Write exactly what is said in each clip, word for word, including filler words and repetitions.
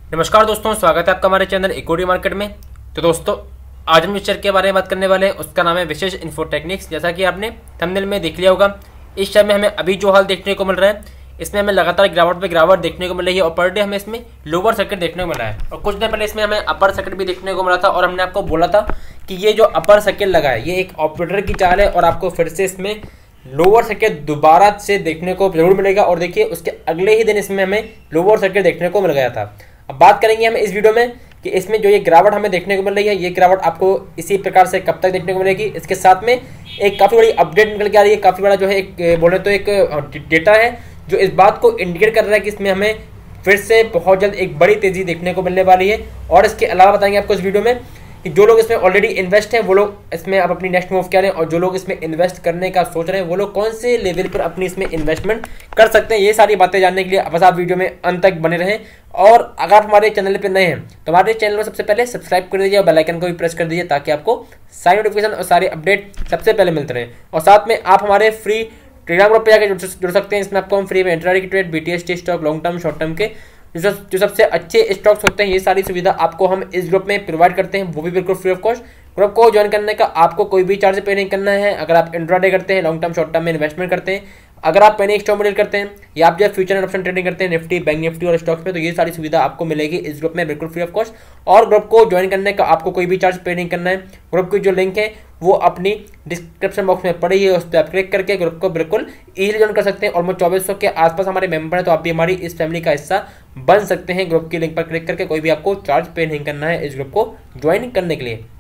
नमस्कार दोस्तों, स्वागत है आपका हमारे चैनल इक्विटी मार्केट में। तो दोस्तों, आज हम जिस शेयर के बारे में बात करने वाले हैं उसका नाम है विशेष इन्फोटेक्निक्स। जैसा कि आपने थंबनेल में देख लिया होगा, इस शेयर में हमें अभी जो हाल देखने को मिल रहा है, इसमें हमें लगातार गिरावट पे गिरावट देखने को मिल रही है और पर डे हमें इसमें लोअर सर्किट देखने को मिला है। और कुछ दिन पहले इसमें हमें अपर सर्किट भी देखने को मिला था और हमने आपको बोला था कि ये जो अपर सर्किट लगा है ये एक ऑपरेटर की चाल है और आपको फिर से इसमें लोअर सर्किट दोबारा से देखने को जरूर मिलेगा। और देखिए, उसके अगले ही दिन इसमें हमें लोअर सर्किट देखने को मिल गया था। अब बात करेंगे हम इस वीडियो में कि इसमें जो ये गिरावट हमें देखने को मिल रही है, ये गिरावट आपको इसी प्रकार से कब तक देखने को मिलेगी। इसके साथ में एक काफ़ी बड़ी अपडेट निकल के आ रही है, काफ़ी बड़ा जो है एक बोले तो एक डेटा है जो इस बात को इंडिकेट कर रहा है कि इसमें हमें फिर से बहुत जल्द एक बड़ी तेज़ी देखने को मिलने वाली है। और इसके अलावा बताएंगे आपको इस वीडियो में कि जो लोग इसमें ऑलरेडी इन्वेस्ट हैं वो लोग इसमें अब अपनी नेक्स्ट मूव क्या रहे हैं, और जो लोग इसमें इन्वेस्ट करने का सोच रहे हैं वो लोग कौन से लेवल पर अपनी इसमें इन्वेस्टमेंट कर सकते हैं। ये सारी बातें जानने के लिए बस आप वीडियो में अंत तक बने रहें। और अगर आप हमारे चैनल पर नए हैं तो हमारे चैनल में सबसे पहले सब्सक्राइब कर दीजिए और बेल आइकन को भी प्रेस कर दीजिए ताकि आपको सारी नोटिफिकेशन और सारे अपडेट सबसे पहले मिलते रहे। और साथ में आप हमारे फ्री टेलीग्राम ग्रुप पे जाकर जुड़ सकते हैं। इसमें आपको हम फ्री में इंट्राडे की trade, BTS stock, long term, short term के जो जो सबसे अच्छे स्टॉक्स होते हैं, ये सारी सुविधा आपको हम इस ग्रुप में प्रोवाइड करते हैं, वो भी बिल्कुल फ्री ऑफ कॉस्ट। ग्रुप को ज्वाइन करने का आपको कोई भी चार्ज पे नहीं करना है। अगर आप इंट्राडे करते हैं, लॉन्ग टर्म, शॉर्ट टर्म में इन्वेस्टमेंट करते हैं, अगर आप पेनी स्टॉक मॉडल करते हैं या आप जो फ्यूचर एंड ऑप्शन ट्रेडिंग करते हैं निफ्टी, बैंक निफ्टी और स्टॉक्स में, तो ये सारी सुविधा आपको मिलेगी इस ग्रुप में बिल्कुल फ्री ऑफ कॉस्ट। और ग्रुप को ज्वाइन करने का आपको कोई भी चार्ज पे नहीं करना है। ग्रुप की जो लिंक है वो अपनी डिस्क्रिप्शन बॉक्स में पड़ी है, उस पर आप क्लिक करके ग्रुप को बिल्कुल इजीली ज्वाइन कर सकते हैं। ऑलमोस्ट चौबीस सौ के आसपास हमारे मेंबर हैं, तो आप भी हमारी इस फैमिली का हिस्सा बन सकते हैं। ग्रुप की लिंक पर क्लिक करके कोई भी आपको चार्ज पे नहीं करना है इस ग्रुप को ज्वाइन करने के लिए।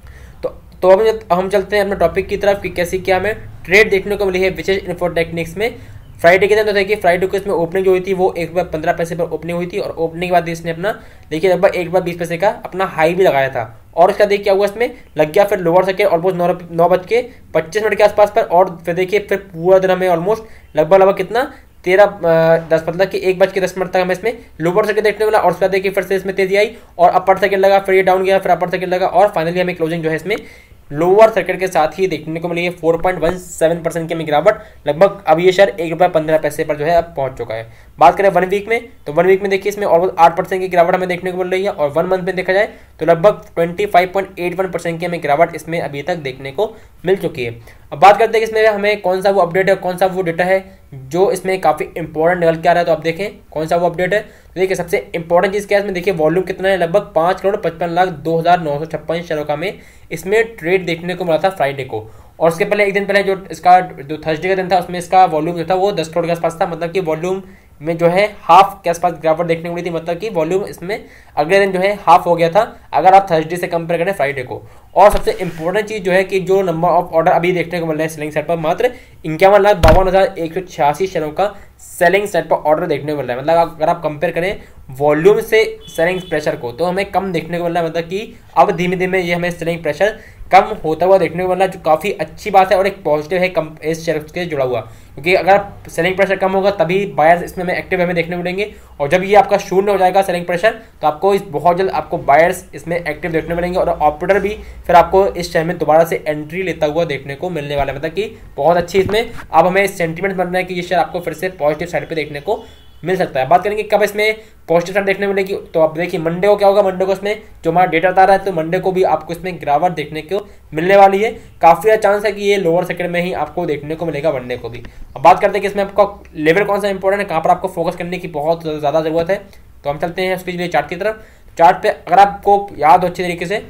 तो तो अब हम चलते हैं अपने टॉपिक की तरफ कि कैसी क्या हमें ट्रेड देखने को मिली है विशेष इन्फोटेक्निक्स में। फ्राइडे के दिन तो देखिए, फ्राइडे को इसमें ओपनिंग जो हुई थी वो एक बार पंद्रह पैसे पर ओपनिंग हुई थी और ओपनिंग के बाद इसने अपना देखिए लगभग एक बार बीस पैसे का अपना हाई भी लगाया था। और उसका देखिए क्या हुआ, इसमें लग गया फिर लोअर सर्किट ऑलमोस्ट नौ नौ बज के पच्चीस मिनट के आसपास पर। और फिर देखिए फिर पूरा दिन हमें ऑलमोस्ट लगभग लगभग कितना तेरह दस मतलब कि एक बज के दस मिनट तक हमें इसमें लोअर सर्किट देखने को मिला। और उसके बाद देखिए फिर से इसमें तेजी आई और अपर सर्किट लगा, फिर ये डाउन गया, फिर अपर सर्किट लगा और फाइनली हमें क्लोजिंग जो है इसमें लोअर सर्किट के साथ ही देखने को मिली है। चार पॉइंट एक सात परसेंट की हमें गिरावट, लगभग अब ये शेयर एक रुपये पंद्रह पैसे पर जो है अब पहुंच चुका है। बात करें वन वीक में, तो वन वीक में देखिए इसमें ऑलमोस्ट आठ परसेंट की गिरावट हमें देखने को मिल रही है। और वन मंथ में देखा जाए तो लगभग पच्चीस पॉइंट आठ एक परसेंट की हमें गिरावट इसमें अभी तक देखने को मिल चुकी है। अब बात करते हैं कि इसमें हमें कौन सा वो अपडेट है, कौन सा वो डेटा है जो इसमें काफ़ी इंपॉर्टेंट निकल के आ रहा है। तो आप देखें कौन सा वो अपडेट है। तो देखिए सबसे इंपॉर्टेंट चीज़ क्या है इसमें, देखिए वॉल्यूम कितना है, लगभग पाँच करोड़ पचपन लाख दो हज़ार नौ सौ छप्पन शेयरों का हमें इसमें ट्रेड देखने को मिला था फ्राइडे को। और उसके पहले एक दिन पहले जो इसका जो थर्सडे का दिन था उसमें इसका वॉल्यूम जो था वो दस करोड़ के आसपास था। मतलब कि वॉल्यूम में जो है हाफ के आसपास गिरावट देखने को मिली थी। मतलब कि वॉल्यूम इसमें अगले दिन जो है हाफ हो गया था अगर आप थर्सडे से कंपेयर करें फ्राइडे को। और सबसे इंपॉर्टेंट चीज़ जो है कि जो नंबर ऑफ ऑर्डर अभी देखने को मिल रहे हैं सेलिंग साइड पर, मात्र इक्यावन लाख बावन हज़ार एक सौ छियासी शेयरों का सेलिंग साइड पर ऑर्डर देखने को मिल रहा है। मतलब अगर आप कंपेयर करें वॉल्यूम से सेलिंग प्रेशर को तो हमें कम देखने को मिल रहा है। मतलब कि अब धीमे धीमे ये हमें सेलिंग प्रेशर कम होता हुआ देखने को मिल रहा है, जो काफ़ी अच्छी बात है और एक पॉजिटिव है कम इस शेयर के जुड़ा हुआ। क्योंकि अगर सेलिंग प्रेशर कम होगा तभी बायर्स इसमें हमें एक्टिव हमें देखने को मिलेंगे। और जब ये आपका शून्य हो जाएगा सेलिंग प्रेशर तो आपको इस बहुत जल्द आपको बायर्स इसमें एक्टिव देखने मिलेंगे और ऑपरेटर भी फिर आपको इस शेयर में दोबारा से एंट्री लेता हुआ देखने को मिलने वाला है। मतलब कि बहुत अच्छी इसमें अब हमें सेंटीमेंट बन रहा है कि ये शेयर आपको फिर से पॉजिटिव साइड पर देखने को मिल सकता है। बात करेंगे कब इसमें पॉजिटिव साइड देखने को मिलेगी, तो आप देखिए मंडे को क्या होगा। मंडे को इसमें जो हमारा डेटा बता रहा है तो मंडे को भी आपको इसमें गिरावट देखने को मिलने वाली है। काफ़ी चांस है कि ये लोअर सेक्टर में ही आपको देखने को मिलेगा मंडे को भी। अब बात करते हैं कि इसमें आपका लेवल कौन सा इंपॉर्टेंट है, कहाँ पर आपको फोकस करने की बहुत ज़्यादा ज़रूरत है। तो हम चलते हैं उसके लिए चार्ट की तरफ। चार्ट पे अगर आपको याद हो अच्छी तरीके से,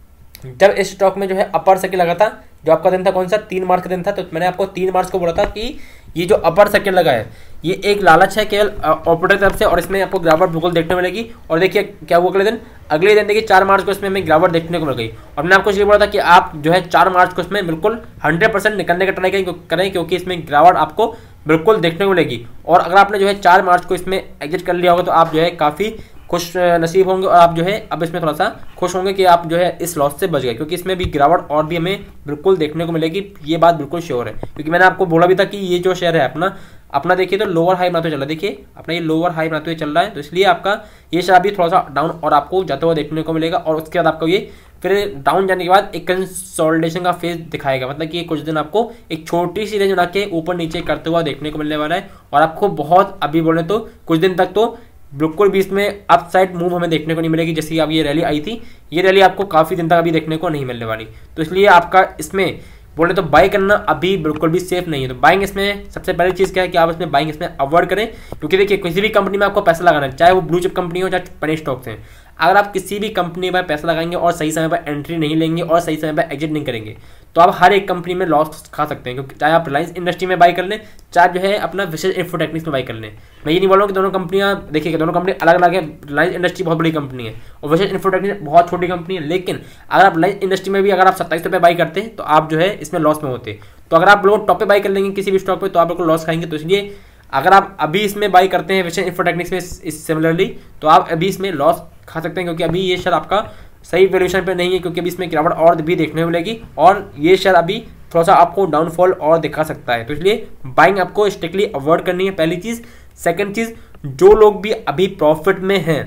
जब इस स्टॉक में जो है अपर सर्किट लगा था, जो आपका दिन था कौन सा, तीन मार्च का दिन था, तो मैंने आपको तीन मार्च को बोला था कि ये जो अपर सर्किट लगा है ये एक लालच है केवल ऑपरेटर की तरफ से और इसमें आपको गिरावट बिल्कुल देखने को मिलेगी। और देखिए क्या हुआ अगले दिन, अगले दिन देखिए चार मार्च को इसमें हमें गिरावट देखने को मिल गई। और मैंने आपको ये बोला था कि आप जो है चार मार्च को इसमें बिल्कुल हंड्रेड परसेंट निकलने का ट्राई करें क्योंकि इसमें गिरावट आपको बिल्कुल देखने को मिलेगी। और अगर आपने जो है चार मार्च को इसमें एग्जिट कर लिया होगा तो आप जो है काफ़ी खुश नसीब होंगे और आप जो है अब इसमें थोड़ा सा खुश होंगे कि आप जो है इस लॉस से बच गए, क्योंकि इसमें भी गिरावट और भी हमें बिल्कुल देखने को मिलेगी। ये बात बिल्कुल श्योर है, क्योंकि मैंने आपको बोला भी था कि ये जो शेयर है अपना अपना देखिए तो लोअर हाई बनाते हुए चल रहा है। देखिए अपना ये लोअर हाई बनाते हुए चल रहा है, तो इसलिए आपका ये शेयर अभी थोड़ा सा डाउन और आपको जाता हुआ देखने को मिलेगा। और उसके बाद आपको ये फिर डाउन जाने के बाद एक कंसोलिडेशन का फेज दिखाएगा, मतलब कि कुछ दिन आपको एक छोटी सी रेंज बना के ऊपर नीचे करते हुआ देखने को मिलने वाला है। और आपको बहुत अभी बोले तो कुछ दिन तक तो बिल्कुल भी इसमें अपसाइड मूव हमें देखने को नहीं मिलेगी। जैसे अब ये रैली आई थी, ये रैली आपको काफ़ी दिन तक अभी देखने को नहीं मिलने वाली। तो इसलिए आपका इसमें बोले तो बाई करना अभी बिल्कुल भी सेफ नहीं है। तो बाइंग इसमें सबसे पहली चीज़ क्या है कि आप इसमें बाइंग इसमें अवॉइड करें, क्योंकि देखिए किसी भी कंपनी में आपको पैसा लगाना है, चाहे वो ब्लू चिप कंपनी हो चाहे पेनी स्टॉक्स हैं, अगर आप किसी भी कंपनी में पैसा लगाएंगे और सही समय पर एंट्री नहीं लेंगे और सही समय पर एग्जिट नहीं करेंगे तो आप हर एक कंपनी में लॉस खा सकते हैं। क्योंकि चाहे आप रिलायंस इंडस्ट्री में बाई कर लें, चाहे जो है अपना विशेष इन्फोटेक्निक्स में बाई कर लें। मैं ये नहीं बोल रहा हूँ कि दोनों कंपनियां देखिएगा, दोनों कंपनी अलग अलग है। रिलायंस इंडस्ट्री बहुत बड़ी कंपनी है और विशेष इन्फोटेक्निक्स बहुत छोटी कंपनी है। लेकिन अगर आप रिलायंस इंडस्ट्री में भी अगर आप सत्ताईस रुपये बाई करते हैं तो आप जो है इसमें लॉस में होते। तो अगर आप लोग टॉप पे बाई कर लेंगे किसी भी स्टॉक पे तो आप बिल्कुल लॉस खाएंगे। तो इसलिए अगर आप अभी इसमें बाई करते हैं विशेष इन्फोटेक्निक्स में सिमिलरली, तो आप अभी इसमें लॉस खा सकते हैं, क्योंकि अभी ये शेयर आपका सही वैल्यूएशन पे नहीं है, क्योंकि अभी इसमें गिरावट और भी देखने को मिलेगी और ये शेयर अभी थोड़ा सा आपको डाउनफॉल और दिखा सकता है। तो इसलिए बाइंग आपको स्ट्रिक्टली अवॉइड करनी है, पहली चीज़। सेकंड चीज़, जो लोग भी अभी प्रॉफिट में हैं,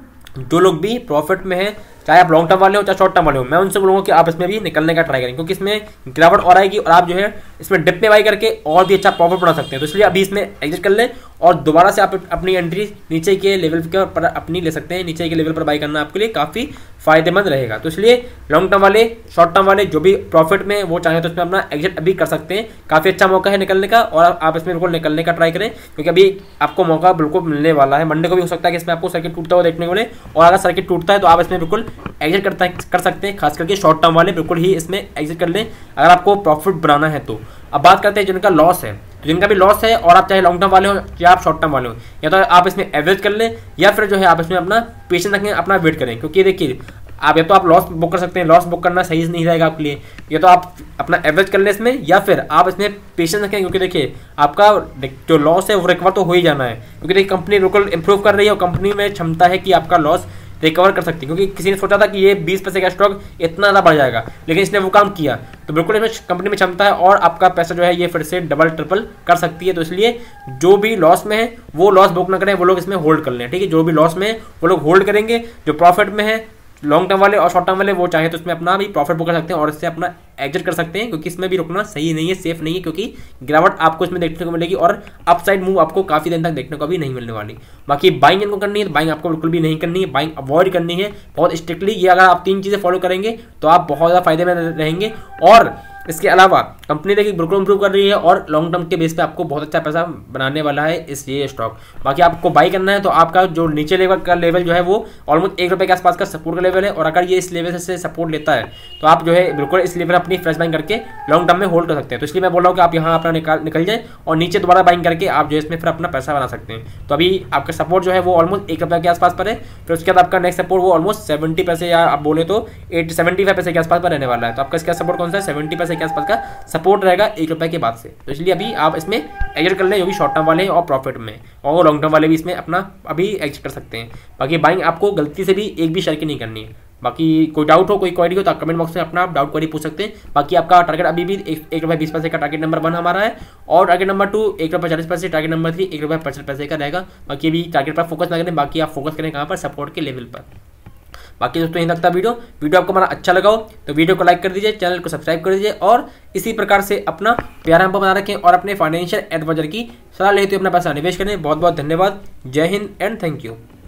जो लोग भी प्रॉफिट में हैं, चाहे आप लॉन्ग टर्म वाले हो चाहे शॉर्ट टर्म वाले हो, मैं उनसे बोलूँगा कि आप इसमें भी निकलने का ट्राई करें, क्योंकि इसमें गिरावट और आएगी और आप जो है इसमें डिप में बाई करके और भी अच्छा प्रॉफिट बना सकते हैं। तो इसलिए अभी इसमें एग्जिट कर लें और दोबारा से आप अपनी एंट्री नीचे के लेवल के पर अपनी ले सकते हैं। नीचे के लेवल पर बाई करना आपके लिए काफ़ी फायदेमंद रहेगा। तो इसलिए लॉन्ग टर्म वाले, शॉर्ट टर्म वाले जो भी प्रॉफिट में वो चाहें तो इसमें अपना एग्जिट अभी कर सकते हैं। काफ़ी अच्छा मौका है निकलने का और आप इसमें बिल्कुल निकलने का ट्राई करें, क्योंकि अभी आपको मौका बिल्कुल मिलने वाला है। मंडे को भी हो सकता है कि इसमें आपको सर्किट टूटता हुआ देखने को मिले, और अगर सर्किट टूटता है तो आप इसमें बिल्कुल एग्जिट करता कर सकते हैं। खास करके शॉर्ट टर्म वाले बिल्कुल ही इसमें एग्जिट कर लें अगर आपको प्रॉफिट बनाना है तो। अब बात करते हैं जिनका लॉस है, तो जिनका भी लॉस है और आप चाहे लॉन्ग टर्म वाले हो या आप शॉर्ट टर्म वाले हो, या तो आप इसमें एवरेज कर लें या फिर जो है आप इसमें अपना पेशेंस रखें, अपना वेट करें। क्योंकि देखिए आप या तो आप लॉस बुक कर सकते हैं, लॉस बुक करना सही नहीं रहेगा आपके लिए, या तो आप अपना एवरेज कर लें इसमें, या फिर आप इसमें पेशेंस रखें। क्योंकि देखिए आपका जो लॉस है वो रिकवर तो हो ही जाना है, क्योंकि देखिए कंपनी बिल्कुल इंप्रूव कर रही है और कंपनी में क्षमता है कि आपका लॉस रिकवर कर सकती है। क्योंकि किसी ने सोचा था कि ये बीस पैसे का स्टॉक इतना ज़्यादा बढ़ जाएगा, लेकिन इसने वो काम किया, तो बिल्कुल इसमें कंपनी में क्षमता है और आपका पैसा जो है ये फिर से डबल ट्रिपल कर सकती है। तो इसलिए जो भी लॉस में है वो लॉस बुक ना करें, वो लोग इसमें होल्ड कर लें, ठीक है। जो भी लॉस में है वो लोग होल्ड करेंगे। जो प्रॉफिट में है लॉन्ग टर्म वाले और शॉर्ट टर्म वाले वो चाहे तो इसमें अपना भी प्रॉफिट बुक कर सकते हैं और इससे अपना एग्जिट कर सकते हैं, क्योंकि इसमें भी रुकना सही नहीं है, सेफ नहीं है, क्योंकि गिरावट आपको इसमें देखने को मिलेगी और अपसाइड मूव आपको काफी दिन तक देखने को भी नहीं मिलने वाली। बाकी बाइंग इनको करनी है तो बाइंग आपको बिल्कुल भी नहीं करनी है, बाइंग अवॉइड करनी है बहुत स्ट्रिक्टली। ये अगर आप तीन चीजें फॉलो करेंगे तो आप बहुत ज्यादा फायदे में रहेंगे। और इसके अलावा कंपनी देखिए बिल्कुल इंप्रूव कर रही है और लॉन्ग टर्म के बेस पे आपको बहुत अच्छा पैसा बनाने वाला है इस ये स्टॉक। बाकी आपको बाई करना है तो आपका जो नीचे लेवल का लेवल जो है वो ऑलमोस्ट एक रुपये के आसपास का सपोर्ट का लेवल है, और अगर ये इस लेवल से सपोर्ट लेता है तो आप जो है बिल्कुल इस लेवल अपनी फ्रेश बाइंग करके लॉन्ग टर्म में होल्ड कर सकते हैं। तो इसलिए मैं बोल रहा हूँ कि आप यहाँ अपना निकाल निकल जाए और नीचे दोबारा बाइंग करके आप जो इसमें फिर अपना पैसा बना सकते हैं। तो अभी आपका सपोर्ट जो है वो ऑलमोस्ट एक रुपये के आसपास पर है, फिर उसके बाद आपका नेक्स्ट सपोर्ट वो ऑलमोस्ट सेवेंटी पैसे या आप बोले तो एट सेवेंटी फाइव पैसे के आसपास पर रहने वाला है। तो आपका इसका सपोर्ट कौन सा है, सेवेंटी पैसे के आसपास का सपोर्ट रहेगा एक रुपए के बाद से। तो इसलिए अभी आप इसमें एग्जिट कर लें, जो भी शॉर्ट टर्म वाले हैं और प्रॉफिट में, और लॉन्ग टर्म वाले भी इसमें अपना अभी एग्जिट कर सकते हैं। बाकी बाइंग आपको गलती से भी एक भी शेयर की नहीं करनी है। बाकी कोई डाउट हो, कोई क्वेरी हो तो आप कमेंट बॉक्स में अपना डाउट क्वेरी पूछ सकते हैं। बाकी आपका टारगेट अभी भी एक रुपये बीस पैसे का टारगेट नंबर वन हमारा है, और टारगेट नंबर टू एक रुपये चालीस पैसे, टारगेट नंबर थ्री एक रुपये पचास पैसे का रहेगा। बाकी अभी टारगेट पर फोकस ना करें, बाकी आप फोकस करें कहाँ पर, सपोर्ट के लेवल पर। बाकी दोस्तों यहीं तक था वीडियो। वीडियो आपको हमारा अच्छा लगा हो तो वीडियो को लाइक कर दीजिए, चैनल को सब्सक्राइब कर दीजिए, और इसी प्रकार से अपना प्यारा हमको बना रखें और अपने फाइनेंशियल एडवाइजर की सलाह लेते हुए अपना पैसा निवेश करें। बहुत बहुत धन्यवाद। जय हिंद एंड थैंक यू।